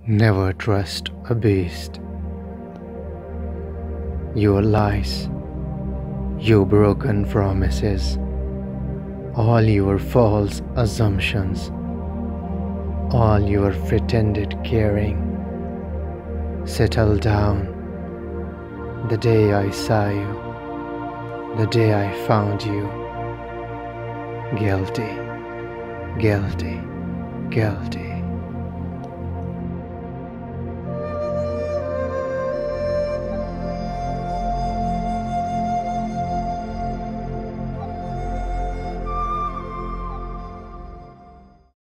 Never trust a beast. Your lies, your broken promises, all your false assumptions, all your pretended caring. Settle down. The day I saw you, the day I found you. Guilty, guilty, guilty.